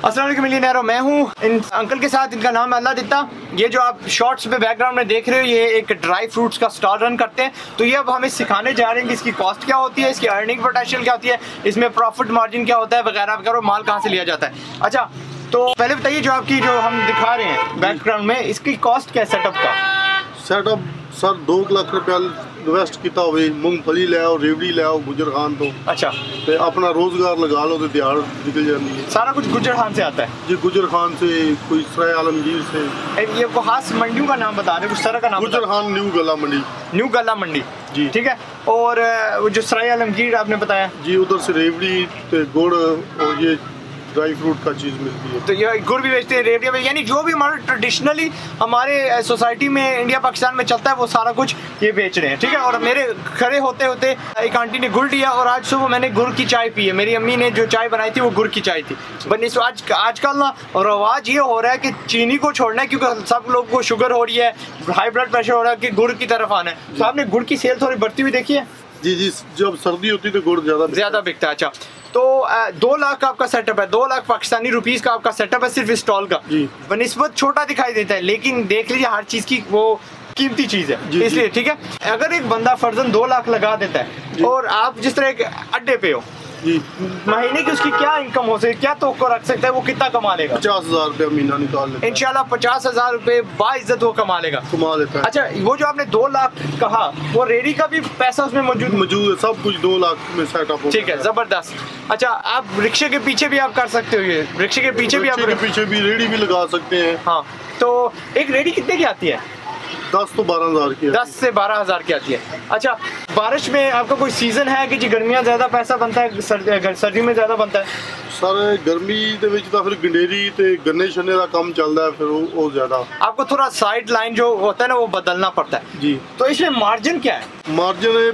अस्सलाम वालेकुम मिलियनेरो, मैं हूँ इन अंकल के साथ, इनका नाम है अल्लाह दिता। ये जो आप शॉर्ट्स पे बैकग्राउंड में देख रहे हो, ये एक ड्राई फ्रूट्स का स्टॉल रन करते हैं। तो ये अब हमें सिखाने जा रहे हैं कि इसकी कॉस्ट क्या होती है, इसकी अर्निंग पोटेंशियल क्या होती है, इसमें प्रॉफिट मार्जिन क्या होता है वगैरह वगैरह, माल कहाँ से लिया जाता है। अच्छा, तो पहले बताइए जो आपकी जो हम दिखा रहे हैं बैकग्राउंड में, इसकी कॉस्ट क्या है सेटअप का? सेटअप सर 2 लाख रुपया इन्वेस्ट किया हो, मूंगफली ले आओ, रेवड़ी ले आओ गुजर खान तो। अच्छा, ते अपना रोजगार लगा लो तो दिहाड़ निकल जाती है। सारा कुछ गुजर खान से आता है जी, गुजर खान से, कोई सराय आलमगीर से। ये वो खास मंडियों का नाम बता रहे हैं, कुछ तरह का नाम? गुजर खान न्यू गला मंडी। न्यू गला मंडी जी, ठीक है। और वो जो सराय आलमगीर आपने बताया जी, उधर से रेवड़ी ते गुड़ और ये ड्राई फ्रूट का चीज़ मिलती है। तो ये गुड़ भी बेचते हैं, रेवड़ियाँ भी, यानी जो भी हमारा ट्रेडिशनली हमारे सोसाइटी में इंडिया पाकिस्तान में चलता है वो सारा कुछ ये बेच रहे हैं, ठीक है। और मेरे खड़े होते होते एक आंटी ने गुड़ दिया और आज सुबह मैंने गुड़ की चाय पी है। मेरी अम्मी ने जो चाय बनाई थी वो गुड़ की चाय थी। बस आजकल ना रवाज ये हो रहा है कि चीनी को छोड़ना है, क्योंकि सब लोग को शुगर हो रही है, हाई ब्लड प्रेशर हो रहा है, कि गुड़ की तरफ आना है। तो आपने गुड़ की सेल थोड़ी बढ़ती हुई देखी है? जी जी, जब सर्दी होती है तो गुड़ ज़्यादा बिकता है। अच्छा, तो 2 लाख का आपका सेटअप है, 2 लाख पाकिस्तानी रुपीस का आपका सेटअप है सिर्फ स्टॉल का। बनिस्बत छोटा दिखाई देता है, लेकिन देख लीजिए हर चीज़ की वो कीमती चीज़ है, इसलिए ठीक है। अगर एक बंदा फर्जन 2 लाख लगा देता है और आप जिस तरह एक अड्डे पे हो जी, महीने की उसकी क्या इनकम हो सकती, क्या तो रख सकता है, वो कितना कमा लेगा? 50,000 रुपया महीना निकाल लेता है इंशाल्लाह। 50,000 रुपए बाइज्जत वो कमा लेता है। अच्छा, वो जो आपने 2 लाख कहा, वो रेडी का भी पैसा उसमें मौजूद है, सब कुछ 2 लाख में सेटअप। ठीक है, जबरदस्त। अच्छा, आप रिक्शे के पीछे भी आप कर सकते हो, ये रिक्शे के पीछे भी रेडी भी लगा सकते हैं। हाँ, तो एक रेडी कितने की आती है? 10 तो 12,000 की। 10 से 12,000 की आती है। अच्छा, बारिश में आपका कोई सीजन है कि जी गर्मियाँ ज़्यादा पैसा बनता है, सर्दी में ज़्यादा बनता है? सर गर्मी ਦੇ ਵਿੱਚ ਤਾਂ ਫਿਰ गंडेरी ਤੇ गन्ने शन्ने ਦਾ ਕੰਮ ਚੱਲਦਾ है, फिर वो ज़्यादा आपको थोड़ा साइड लाइन जो होता है ना वो बदलना पड़ता है जी। तो इसमें मार्जिन क्या है? मार्जिन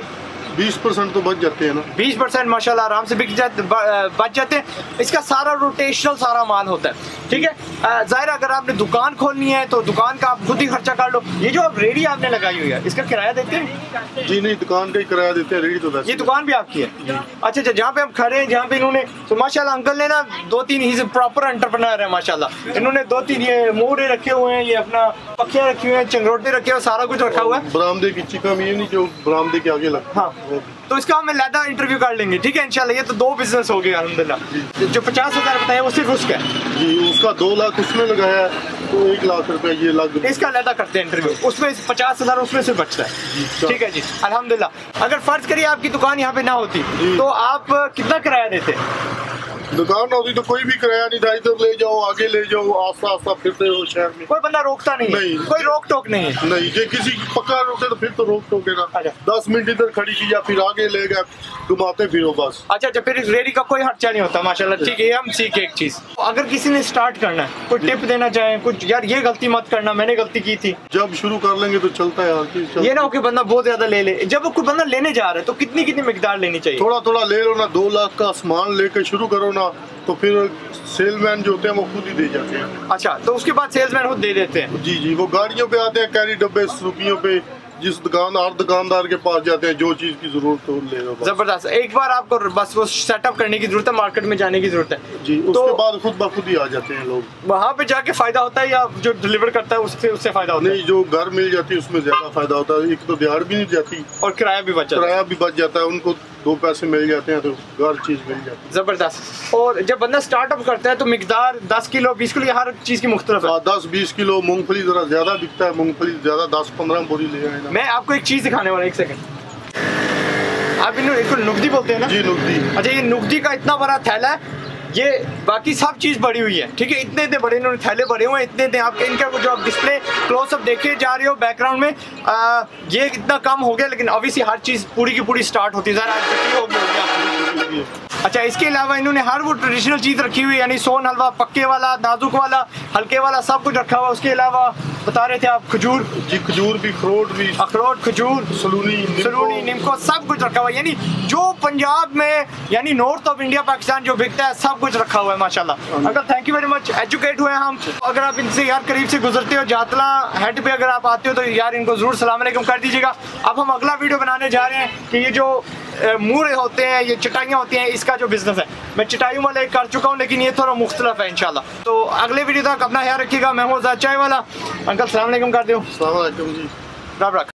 20% तो बच जाते हैं ना। 20% माशाल्लाह आराम से बच जाते हैं। इसका सारा रोटेशनल सारा माल होता है, ठीक है। जाहिर अगर आपने दुकान खोलनी है तो दुकान का आप खुद ही खर्चा कर लो। ये जो आप रेडी आपने लगाई हुई है, इसका किराया देते हैं? जी नहीं, दुकान का ही किराया देते हैं, रेडी तो वैसे। ये दुकान भी आपकी है? अच्छा, जहाँ पे हम खड़े हैं, जहाँ पे इन्होंने, तो माशाल्लाह अंकल ने ना 2-3 ही प्रॉपर एंटरप्रेन्योर है माशाल्लाह। इन्होंने 2-3 ये मोड़े रखे हुए हैं, ये अपना पक्के रखे हुए हैं, चंगरोटे रखे हुए, सारा कुछ रखा हुआ है। बरामदे की चिकम ये नहीं जो बरामदे के आगे लगता। हाँ, तो इसका हम लैदा इंटरव्यू कर लेंगे, ठीक है इंशाल्लाह। ये तो 2 बिजनेस हो गए अल्हम्दुलिल्लाह। जो 50,000 बताया वो सिर्फ उसका है जी, उसका 2 लाख उसमें लगाया तो 1 लाख रुपया ये लग। इसका लैदा करते हैं इंटरव्यू, उसमें 50,000 उसमें से बचता है, ठीक है जी अल्हम्दुलिल्लाह। अगर फर्ज करिए आपकी दुकान यहाँ पे ना होती तो आप कितना किराया देते? दुकान होती तो कोई भी किराया नहीं था, इधर ले जाओ, आगे ले जाओ, आस्ता आस्ता फिरते हो शहर में, कोई बंदा रोकता नहीं, कोई रोक टोक नहीं है। नहीं, जो किसी पक्का रोके तो फिर तो रोक टोके ना। 10 मिनट इधर खड़ी की या फिर आगे ले गए, घुमाते फिरो बस। अच्छा, फिर रेडी का कोई खर्चा नहीं होता माशाल्लाह, ठीक है। हम सीखे एक चीज, अगर किसी ने स्टार्ट करना है, कोई टिप देना चाहे कुछ, यार ये गलती मत करना, मैंने गलती की थी, जब शुरू कर लेंगे तो चलता है। ये ना हो कि बंदा बहुत ज्यादा ले ले। जब कोई बंदा लेने जा रहा है तो कितनी मिकदार लेनी चाहिए? थोड़ा थोड़ा ले लो ना। 2 लाख का सामान लेकर शुरू करो ना, तो फिर सेलमैन जो होते हैं वो खुद ही दे जाते हैं। अच्छा, तो उसके बाद सेल्समैन खुद दे देते हैं? जी जी, वो गाड़ियों पे आते हैं, कैरी डब्बे रुपयों पे, जिस दुकानदार के पास जाते हैं, जो चीज की जरूरत हो ले लो। जबरदस्त। एक बार आपको बस वो सेटअप करने की जरूरत है, मार्केट में जाने की जरूरत है जी, उसके बाद खुद ब खुद ही आ जाते हैं लोग। वहाँ पे जाके फायदा होता है या जो डिलीवर करता है उससे फायदा होता है? नहीं, जो घर मिल जाती है उसमें ज्यादा फायदा होता है। एक तो दिहाड़ भी नहीं जाती और किराया भी बच जाता है, उनको 2 पैसे मिल जाते हैं तो हर चीज मिल जाती है। जबरदस्त। और जब बंदा स्टार्टअप करता है तो मिकदार 10 किलो 20 किलो हर चीज की मुख्तलिफ है। 10-20 किलो मूंगफली जरा ज्यादा बिकता है, मूंगफली ज्यादा 10-15 बोरी ले आए ना। मैं आपको एक चीज दिखाने वाला, 1 सेकंड। आप इनको नुकदी बोलते हैं ना? जी, नुकदी। अच्छा, ये नुकदी का इतना बड़ा थैला है, ये बाकी सब चीज़ बड़ी हुई है, ठीक है। इतने बड़े इन्होंने थैले भरे हुए हैं, इतने आपके इनका जो आप डिस्प्ले क्लोजअप देखे जा रहे हो बैकग्राउंड में, ये इतना कम हो गया, लेकिन ऑब्वियसली हर चीज़ पूरी की पूरी स्टार्ट होती है। ज़रा अच्छा, इसके अलावा इन्होंने हर वो ट्रेडिशनल चीज़ रखी हुई है, यानी सोन हलवा, पक्के वाला, नाजुक वाला, हल्के वाला, सब कुछ रखा हुआ है। उसके अलावा बता रहे थे आप खजूर जी, खजूर भी, अखरोट, खजूर, सलूनी, निम्को, सब कुछ रखा हुआ है। यानी जो पंजाब में यानी नॉर्थ ऑफ इंडिया पाकिस्तान जो बिकता है सब कुछ रखा हुआ है माशाल्लाह। Uncle thank you very much, educate हुए हम। अगर आप इनसे यार करीब से गुजरते हो, जातला हेड पे अगर आप आते हो तो यार इनको जरूर सलाम अलैकुम कर दीजिएगा। अब हम अगला वीडियो बनाने जा रहे हैं कि ये जो मूरे होते हैं, ये चटाइयाँ होती हैं, इसका जो बिजनेस है मैं चटाइयों वाले कर चुका हूँ, लेकिन ये थोड़ा मुख्तलिफ है इंशाल्लाह। तो अगले वीडियो तक अपना ख्याल रखिएगा। मैं हूँ आज़ाद चाय वाला। अंकल सलाम अलैकुम कर दो। अस्सलाम वालेकुम जी। रब रख।